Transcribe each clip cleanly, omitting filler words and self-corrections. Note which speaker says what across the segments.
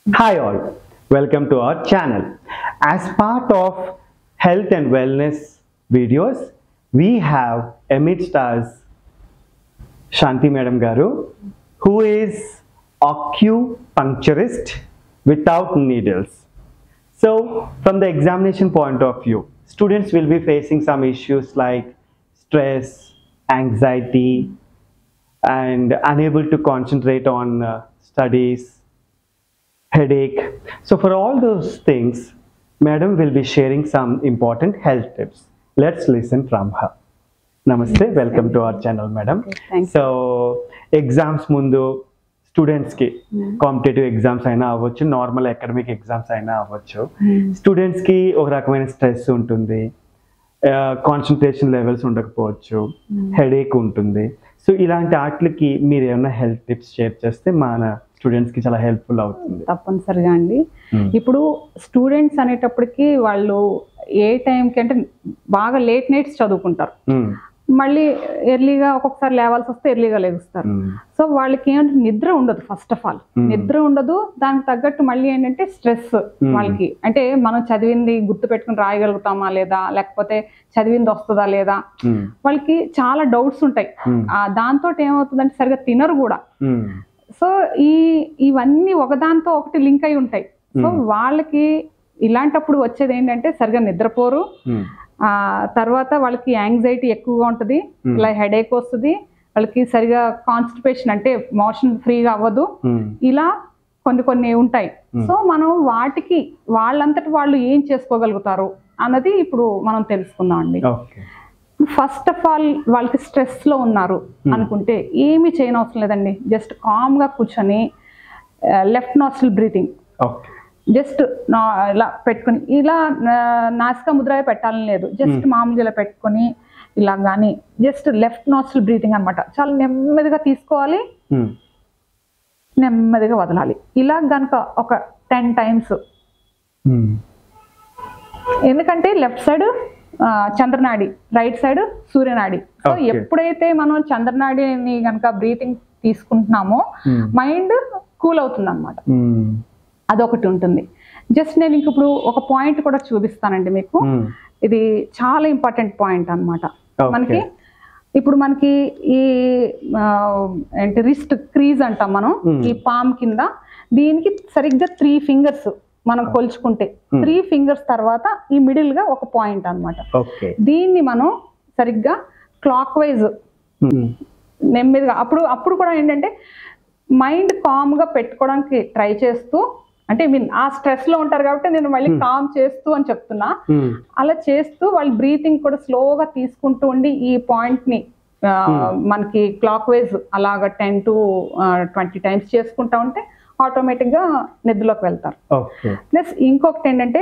Speaker 1: Hi all, welcome to our channel. As part of health and wellness videos, we have amidst us Shanti Madam Garu, who is acupuncturist without needles. So from the examination point of view, students will be facing some issues like stress, anxiety, and unable to concentrate on studies, headache. So for all those things, Madam will be sharing some important health tips. Let's listen from her. Namaste, welcome to our channel, Madam.
Speaker 2: Thank you.
Speaker 1: So exams mundu students ki competitive exams అయినా అవ్వచ్చు, normal academic exams అయినా అవ్వచ్చు, students కి ఒక రకమైన stress ఉంటుంది, concentration levels ఉండకపోవచ్చు, headache ఉంటుంది. సో ఇలాంటి వాటికి మీరు ఏమైనా హెల్త్ టిప్స్ షేర్ చేస్తే మన స్టూడెంట్స్ కి చాలా హెల్ప్ఫుల్ అవుతుంది.
Speaker 2: తప్పనిసరిగా అండి. ఇప్పుడు స్టూడెంట్స్ అనేటప్పటికి వాళ్ళు ఏ టైంకి అంటే బాగా లేట్ నైట్స్ చదువుకుంటారు, మళ్ళీ ఎర్లీగా ఒక్కొక్కసారి లేవాల్సి వస్తే ఎర్లీగా లేగుస్తారు. సో వాళ్ళకి ఏంటంటే నిద్ర ఉండదు. ఫస్ట్ ఆఫ్ ఆల్ నిద్ర ఉండదు, దానికి తగ్గట్టు మళ్ళీ ఏంటంటే స్ట్రెస్ వాళ్ళకి. అంటే మనం చదివింది గుర్తు పెట్టుకుని రాయగలుగుతామా లేదా, లేకపోతే చదివింది వస్తుందా లేదా, వాళ్ళకి చాలా డౌట్స్ ఉంటాయి. దాంతో ఏమవుతుందంటే సరిగా తినరు కూడా. సో ఇవన్నీ ఒకదాంతో ఒకటి లింక్ అయి ఉంటాయి. సో వాళ్ళకి ఇలాంటప్పుడు వచ్చేది ఏంటంటే సరిగా నిద్రపోరు, తర్వాత వాళ్ళకి యాంగ్జైటీ ఎక్కువగా ఉంటుంది, ఇలా హెడేక్ వస్తుంది, వాళ్ళకి సరిగా కాన్స్టిపేషన్ అంటే మోషన్ ఫ్రీగా అవ్వదు, ఇలా కొన్ని ఉంటాయి. సో మనం వాటికి వాళ్ళంతటి వాళ్ళు ఏం చేసుకోగలుగుతారు అన్నది ఇప్పుడు మనం తెలుసుకుందాం అండి. ఫస్ట్ ఆఫ్ ఆల్ వాళ్ళకి స్ట్రెస్ లో ఉన్నారు అనుకుంటే ఏమీ చేయనవసరం లేదండి. జస్ట్ కామ్ గా కూర్చొని లెఫ్ట్ నాస్ట్రిల్ బ్రీతింగ్ జస్ట్ ఇలా పెట్టుకుని, ఇలా నాసికా ముద్ర పెట్టాలని లేదు, జస్ట్ మామూలుగా ఇలా పెట్టుకొని ఇలా కానీ జస్ట్ లెఫ్ట్ నాస్ట్రిల్ బ్రీతింగ్ అనమాట. చాలా నెమ్మదిగా తీసుకోవాలి, నెమ్మదిగా వదలాలి. ఇలా కనుక ఒక 10 times. ఎందుకంటే లెఫ్ట్ సైడ్ చంద్రనాడి, రైట్ సైడ్ సూర్యనాడి. సో ఎప్పుడైతే మనం చంద్రనాడిని కనుక బ్రీతింగ్ తీసుకుంటున్నామో మైండ్ కూల్ అవుతుంది అనమాట. అదొకటి ఉంటుంది. జస్ట్ నేను ఇంక ఇప్పుడు ఒక పాయింట్ కూడా చూపిస్తానండి మీకు. ఇది చాలా ఇంపార్టెంట్ పాయింట్ అన్నమాట. మనకి ఇప్పుడు మనకి ఈ ఏంటి రిస్ట్ క్రీజ్ అంటాం మనం, ఈ పామ్ కింద, దీనికి సరిగ్గా 3 fingers మనం కొలుచుకుంటే 3 fingers తర్వాత ఈ మిడిల్ గా ఒక పాయింట్ అన్నమాట. దీన్ని మనం సరిగ్గా క్లాక్ వైజ్ నెమ్మదిగా అప్పుడు కూడా ఏంటంటే మైండ్ కామ్ గా పెట్టుకోవడానికి ట్రై చేస్తూ, అంటే ఆ స్ట్రెస్ లో ఉంటారు కాబట్టి నేను మళ్ళీ కామ్ చేస్తూ అని చెప్తున్నా. అలా చేస్తూ వాళ్ళు బ్రీతింగ్ కూడా స్లోగా తీసుకుంటూ ఉండి ఈ పాయింట్ ని మనకి క్లాక్ వైజ్ అలాగా 10 to 20 times చేసుకుంటా ఉంటే ఆటోమేటిక్ గా నిద్రలోకి వెళ్తారు. ప్లస్ ఇంకొకటి ఏంటంటే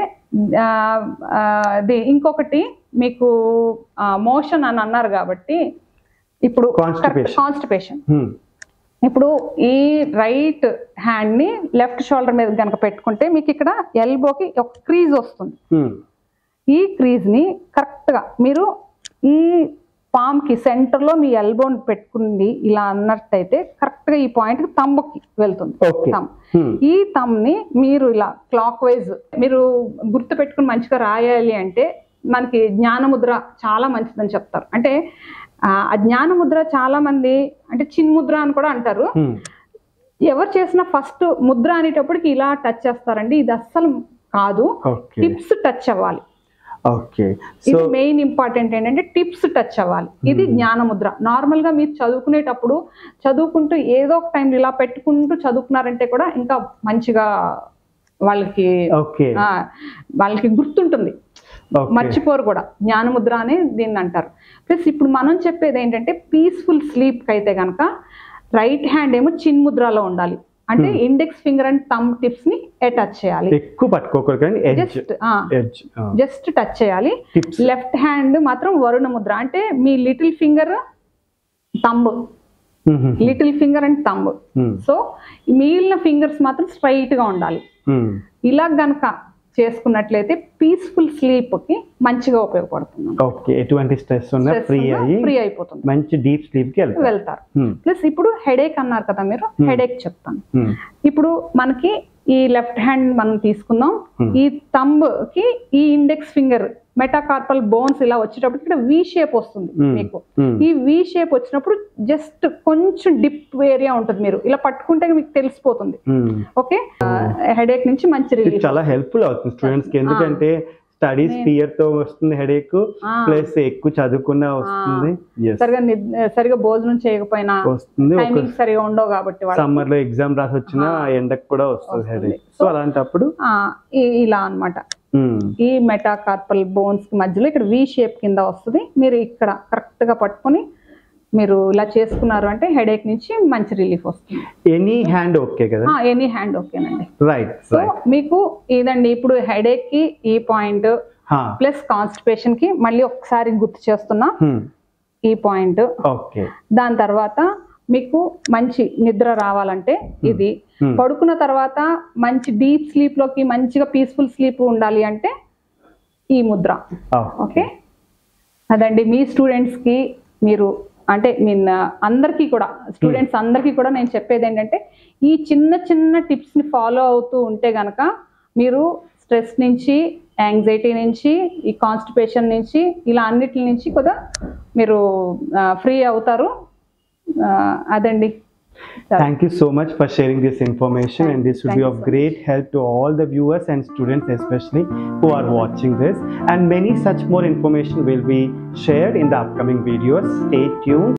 Speaker 2: ఇంకొకటి మీకు మోషన్ అని అన్నారు కాబట్టి ఇప్పుడు కాన్స్టిపేషన్. ఇప్పుడు ఈ రైట్ హ్యాండ్ ని లెఫ్ట్ షోల్డర్ మీద కనుక పెట్టుకుంటే మీకు ఇక్కడ ఎల్బోకి ఒక క్రీజ్ వస్తుంది. ఈ క్రీజ్ ని కరెక్ట్ గా మీరు ఈ పామ్ కి సెంటర్ లో మీ ఎల్బోని పెట్టుకుంది ఇలా అన్నట్టయితే కరెక్ట్ గా ఈ పాయింట్ కి తంబుకి వెళ్తుంది. ఈ తమ్ ని మీరు ఇలా క్లాక్ వైజ్ మీరు గుర్తు పెట్టుకుని మంచిగా రాయాలి అంటే మనకి జ్ఞానముద్ర చాలా మంచిదని చెప్తారు. అంటే ఆ జ్ఞానముద్ర చాలా మంది అంటే చిన్ముద్ర అని కూడా అంటారు. ఎవరు చేసిన ఫస్ట్ ముద్ర అనేటప్పటికి ఇలా టచ్ చేస్తారండి. ఇది అస్సలు కాదు, టిప్స్ టచ్ అవ్వాలి. ఇది మెయిన్ ఇంపార్టెంట్ ఏంటంటే టిప్స్ టచ్ అవ్వాలి. ఇది జ్ఞానముద్ర. నార్మల్ గా మీరు చదువుకునేటప్పుడు చదువుకుంటూ ఏదో ఒక టైం ఇలా పెట్టుకుంటూ చదువుకున్నారంటే కూడా ఇంకా మంచిగా వాళ్ళకి గుర్తుంటుంది, మర్చిపోరు కూడా. జ్ఞానముద్ర అని దీన్ని అంటారు. ప్లస్ ఇప్పుడు మనం చెప్పేది ఏంటంటే పీస్ఫుల్ స్లీప్ కి అయితే కనుక రైట్ హ్యాండ్ ఏమో చిన్ముద్రలో ఉండాలి. అంటే index finger and thumb tips ని టచ్ చేయాలి, ఎక్కువ పట్టుకోకూడదు, జస్ట్ టచ్ చేయాలి. లెఫ్ట్ హ్యాండ్ మాత్రం వరుణ ముద్ర, అంటే మీ little finger thumb, little finger and thumb. So మిగిలిన ఫింగర్స్ మాత్రం స్ట్రైట్ గా ఉండాలి. ఇలా గనక చేసుకున్నట్లయితే పీస్ఫుల్ స్లీప్ కి మంచిగా ఉపయోగపడుతుంది.
Speaker 1: ఓకే, ఎటువంటి స్ట్రెస్ ఉన్నా ఫ్రీ
Speaker 2: అయిపోతుంది,
Speaker 1: మంచి డీప్ స్లీప్ కి
Speaker 2: వెళ్తారు. ప్లస్ ఇప్పుడు హెడేక్ అన్నారు కదా మీరు, హెడేక్ చెప్తాను. ఇప్పుడు మనకి ఈ లెఫ్ట్ హ్యాండ్ మనం తీసుకుందాం. ఈ థంబ్ కి ఈ ఇండెక్స్ ఫింగర్ మెటాకార్పల్ బోన్స్ ఇలా వచ్చేటప్పుడు ఇక్కడ వి షేప్ వస్తుంది మీకు. ఈ వి షేప్ వచ్చినప్పుడు జస్ట్ కొంచెం డిప్ ఏరియా ఉంటుంది, మీరు ఇలా పట్టుకుంటే మీకు తెలిసిపోతుంది. ఓకే, హెడేక్ నుంచి మంచి రిలీఫ్.
Speaker 1: చాలా హెల్ప్ఫుల్ అవుతుంది స్టూడెంట్స్ కి, ఎందుకంటే స్టడీస్ ఫియర్ తో వస్తుంది హెడేక్, ప్లస్ ఎక్కువ చదువుకున్నా వస్తుంది,
Speaker 2: సరిగా భోజనం చేయకపోయినా వస్తుంది, సరిగా ఉండవు కాబట్టి
Speaker 1: సమ్మర్ లో ఎగ్జామ్ రాసి వచ్చినా ఎండకు కూడా వస్తుంది హెడేక్. సో అలాంటప్పుడు
Speaker 2: ఇలా అన్నమాట ఈ మెటాకార్పల్ బోన్స్ మధ్యలో ఇక్కడ వి షేప్ కింద వస్తుంది. మీరు ఇక్కడ కరెక్ట్ గా పట్టుకొని మీరు ఇలా చేసుకున్నారు అంటే హెడేక్ నుంచి మంచి రిలీఫ్ వస్తుంది.
Speaker 1: ఎనీ హ్యాండ్ ఓకే కదా?
Speaker 2: ఎనీ హ్యాండ్ ఓకేనండి.
Speaker 1: రైట్.
Speaker 2: సో మీకు ఇదండి ఇప్పుడు హెడేక్ కి ఈ పాయింట్ ప్లస్ కాన్స్టిపేషన్ కి మళ్ళీ ఒకసారి గుర్తు చేస్తున్నా ఈ పాయింట్. దాని తర్వాత మీకు మంచి నిద్ర రావాలంటే ఇది, పడుకున్న తర్వాత మంచి డీప్ స్లీప్ లోకి మంచిగా పీస్ఫుల్ స్లీప్ ఉండాలి అంటే ఈ ముద్ర. ఓకే, అదండి మీ స్టూడెంట్స్ కి మీరు అంటే మీన్ అందరికీ కూడా స్టూడెంట్స్ అందరికీ కూడా నేను చెప్పేది ఏంటంటే ఈ చిన్న చిన్న టిప్స్ ని ఫాలో అవుతూ ఉంటే గనక మీరు స్ట్రెస్ నుంచి, యాంగ్జైటీ నుంచి, ఈ కాన్స్టిపేషన్ నుంచి, ఇలా అన్నిటి నుంచి కూడా మీరు ఫ్రీ అవుతారు. అదండి.
Speaker 1: Thank you so much for sharing this information, and this will be of great help to all the viewers and students especially who are watching this, and many such more information will be shared in the upcoming videos. Stay tuned.